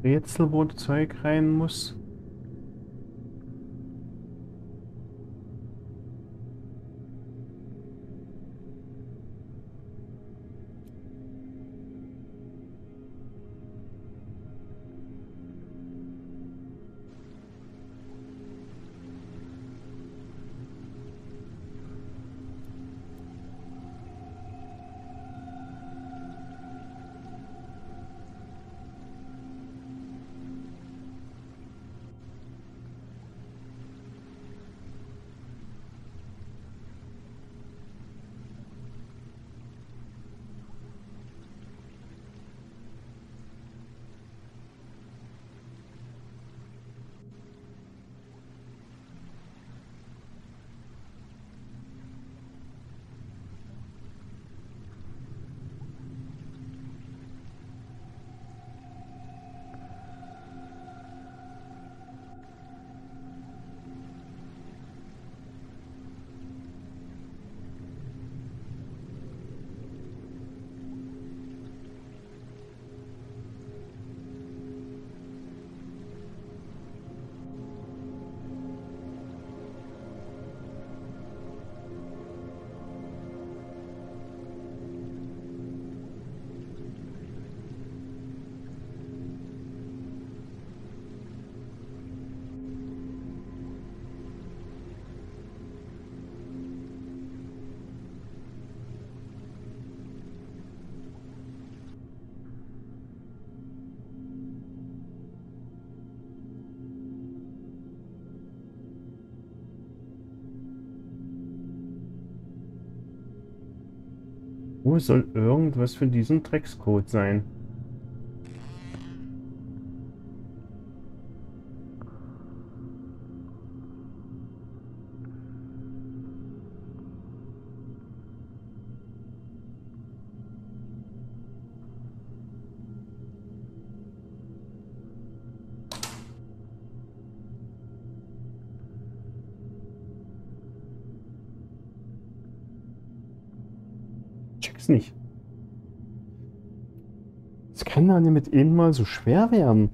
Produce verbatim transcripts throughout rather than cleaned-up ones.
Rätsel, wo das Zeug rein muss. Wo soll irgendwas für diesen Dreckscode sein? Check's nicht. Es kann doch nicht mit eben mal so schwer werden.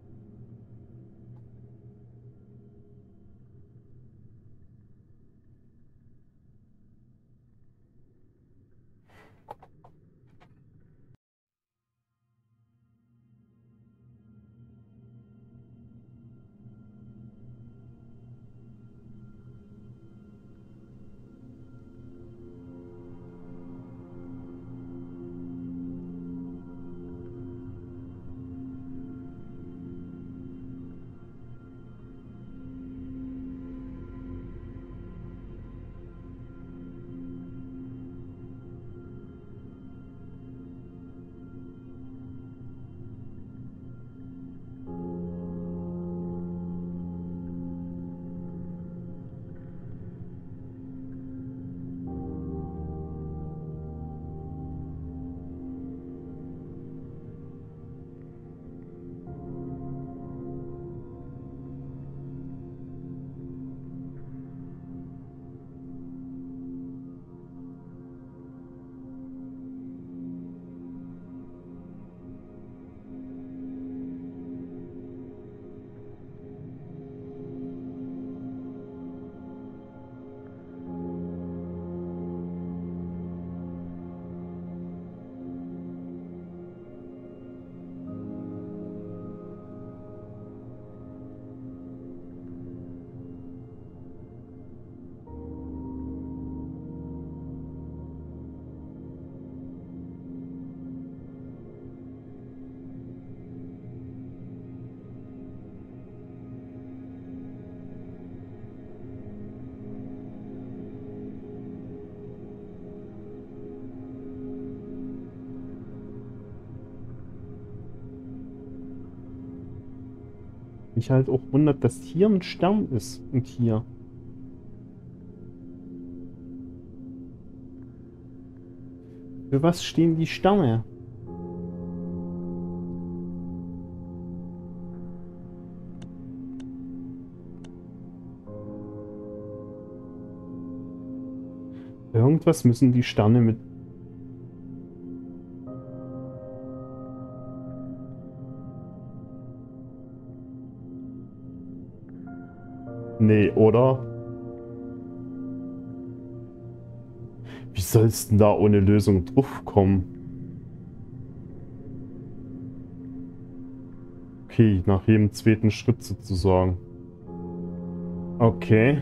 Mich halt auch wundert, dass hier ein Stern ist und hier. Für was stehen die Sterne? Irgendwas müssen die Sterne mit... Nee, oder? Wie sollst du denn da ohne Lösung draufkommen? Okay, nach jedem zweiten Schritt sozusagen. Okay.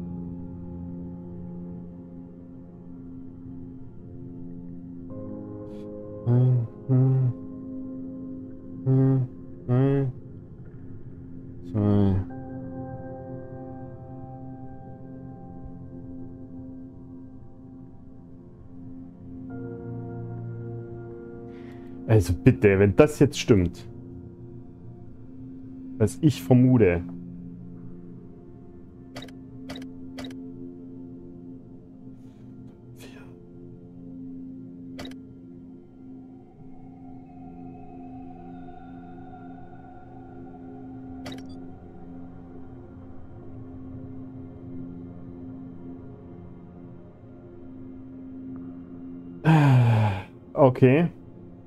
Hm, hm, hm, hm, zwei. Also bitte, wenn das jetzt stimmt, was ich vermute. Okay.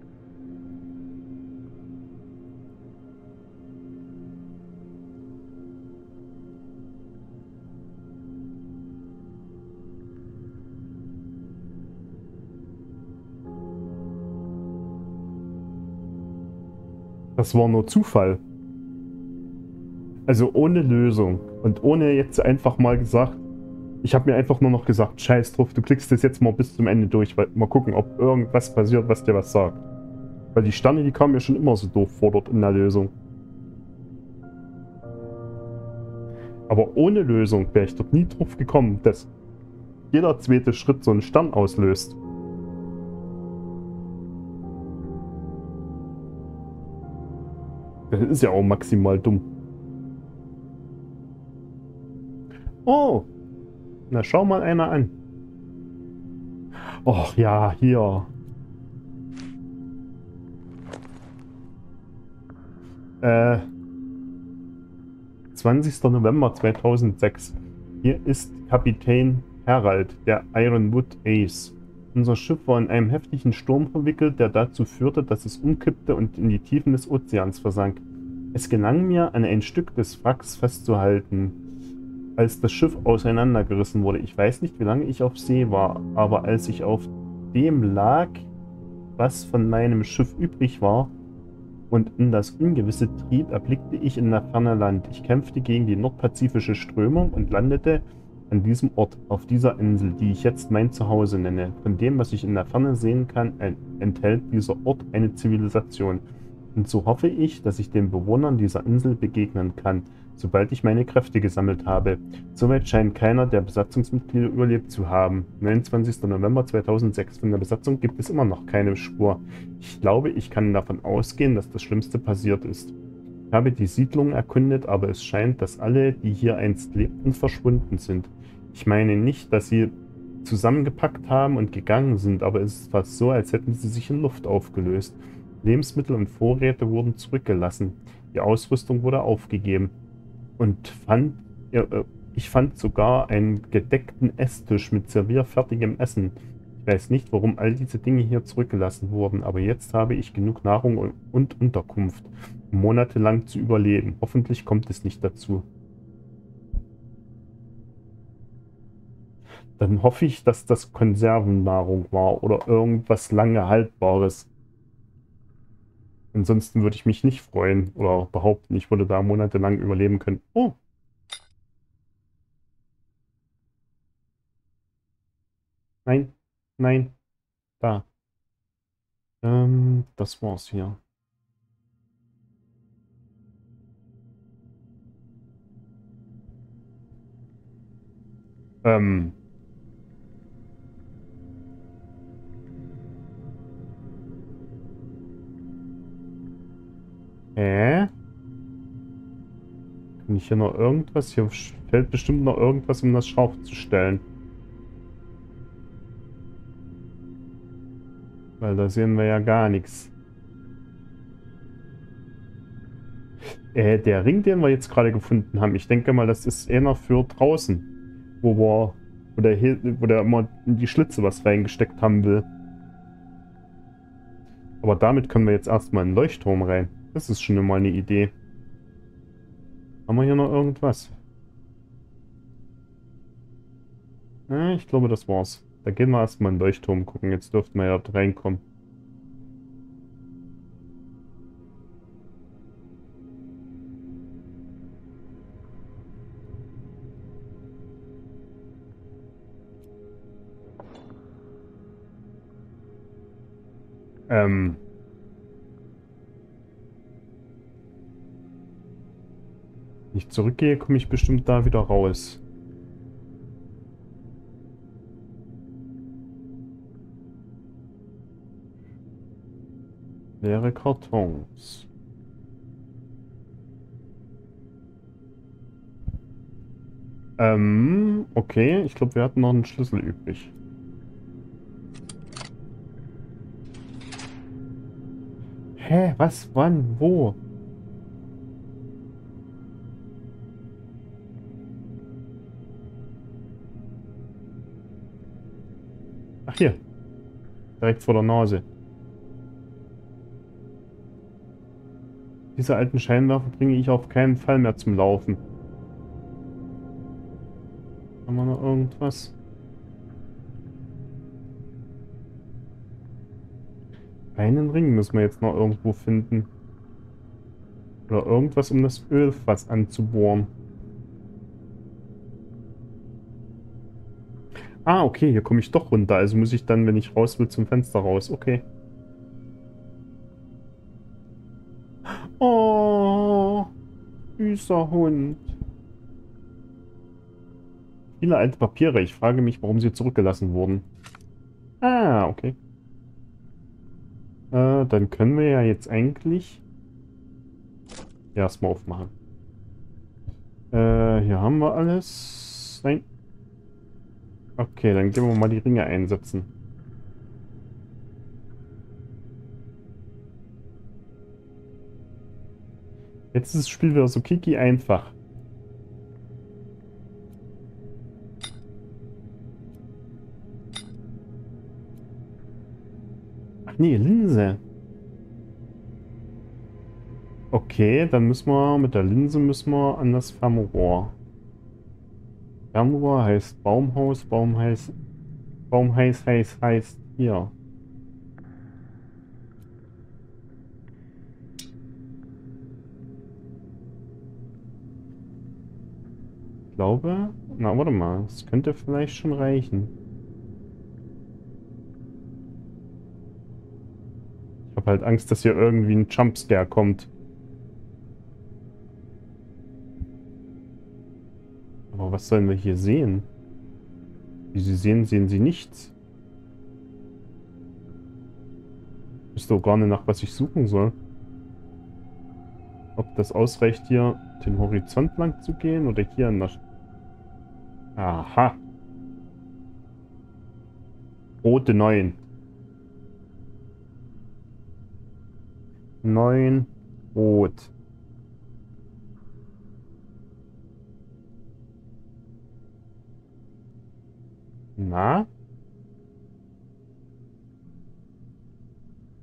Das war nur Zufall. Also ohne Lösung. Und ohne jetzt einfach mal gesagt, ich habe mir einfach nur noch gesagt, scheiß drauf, du klickst das jetzt mal bis zum Ende durch, weil mal gucken, ob irgendwas passiert, was dir was sagt. Weil die Sterne, die kamen mir schon immer so doof vor dort in der Lösung. Aber ohne Lösung wäre ich dort nie drauf gekommen, dass jeder zweite Schritt so einen Stern auslöst. Das ist ja auch maximal dumm. Oh, na schau mal einer an. Och ja, hier. Äh, zwanzigster November zweitausendsechs. Hier ist Kapitän Herald, der Ironwood Ace. Unser Schiff war in einem heftigen Sturm verwickelt, der dazu führte, dass es umkippte und in die Tiefen des Ozeans versank. Es gelang mir, an ein Stück des Wracks festzuhalten, als das Schiff auseinandergerissen wurde. Ich weiß nicht, wie lange ich auf See war, aber als ich auf dem lag, was von meinem Schiff übrig war, und in das Ungewisse trieb, erblickte ich in der Ferne Land. Ich kämpfte gegen die nordpazifische Strömung und landete an diesem Ort, auf dieser Insel, die ich jetzt mein Zuhause nenne. Von dem, was ich in der Ferne sehen kann, enthält dieser Ort eine Zivilisation. Und so hoffe ich, dass ich den Bewohnern dieser Insel begegnen kann, sobald ich meine Kräfte gesammelt habe. Soweit scheint keiner der Besatzungsmitglieder überlebt zu haben. neunundzwanzigster November zweitausendsechs. Von der Besatzung gibt es immer noch keine Spur. Ich glaube, ich kann davon ausgehen, dass das Schlimmste passiert ist. Ich habe die Siedlung erkundet, aber es scheint, dass alle, die hier einst lebten, verschwunden sind. Ich meine nicht, dass sie zusammengepackt haben und gegangen sind, aber es ist fast so, als hätten sie sich in Luft aufgelöst. Lebensmittel und Vorräte wurden zurückgelassen. Die Ausrüstung wurde aufgegeben. Und fand, ich fand sogar einen gedeckten Esstisch mit servierfertigem Essen. Ich weiß nicht, warum all diese Dinge hier zurückgelassen wurden, aber jetzt habe ich genug Nahrung und Unterkunft, um monatelang zu überleben. Hoffentlich kommt es nicht dazu. Dann hoffe ich, dass das Konservennahrung war oder irgendwas lange Haltbares. Ansonsten würde ich mich nicht freuen oder behaupten, ich würde da monatelang überleben können. Oh! Nein, nein, da. Ähm, das war's hier. Ähm. Hä? Kann ich hier noch irgendwas? Hier fällt bestimmt noch irgendwas, um das scharf zu stellen. Weil da sehen wir ja gar nichts. Äh, der Ring, den wir jetzt gerade gefunden haben, ich denke mal, das ist einer für draußen. Wo wir, wo der, wo der immer in die Schlitze was reingesteckt haben will. Aber damit können wir jetzt erstmal in den Leuchtturm rein. Das ist schon mal eine Idee. Haben wir hier noch irgendwas? Ja, ich glaube, das war's. Da gehen wir erstmal in den Leuchtturm gucken. Jetzt dürften wir ja reinkommen. Ähm. Wenn ich zurückgehe, komme ich bestimmt da wieder raus. Leere Kartons. Ähm, okay. Ich glaube, wir hatten noch einen Schlüssel übrig. Hä? Was? Wann? Wo? Ach, hier. Direkt vor der Nase. Diese alten Scheinwerfer bringe ich auf keinen Fall mehr zum Laufen. Haben wir noch irgendwas? Einen Ring müssen wir jetzt noch irgendwo finden. Oder irgendwas, um das Ölfass anzubohren. Ah, okay, hier komme ich doch runter. Also muss ich dann, wenn ich raus will, zum Fenster raus. Okay. Oh, süßer Hund. Viele alte Papiere. Ich frage mich, warum sie zurückgelassen wurden. Ah, okay. Äh, dann können wir ja jetzt eigentlich erstmal aufmachen. Äh, hier haben wir alles. Nein. Okay, dann gehen wir mal die Ringe einsetzen. Jetzt ist das Spiel wieder so kiki einfach. Ach nee, Linse. Okay, dann müssen wir mit der Linse müssen wir an das Fernrohr. Fernrohr heißt Baumhaus, Baum heißt Baum heißt heißt heißt hier. Ich glaube, na warte mal, das könnte vielleicht schon reichen. Ich habe halt Angst, dass hier irgendwie ein Jumpscare kommt. Aber was sollen wir hier sehen? Wie Sie sehen, sehen Sie nichts. Ich wüsste auch gar nicht, nach was ich suchen soll. Ob das ausreicht, hier den Horizont lang zu gehen oder hier in der... Aha. Rote neun. neun. Rot. Na?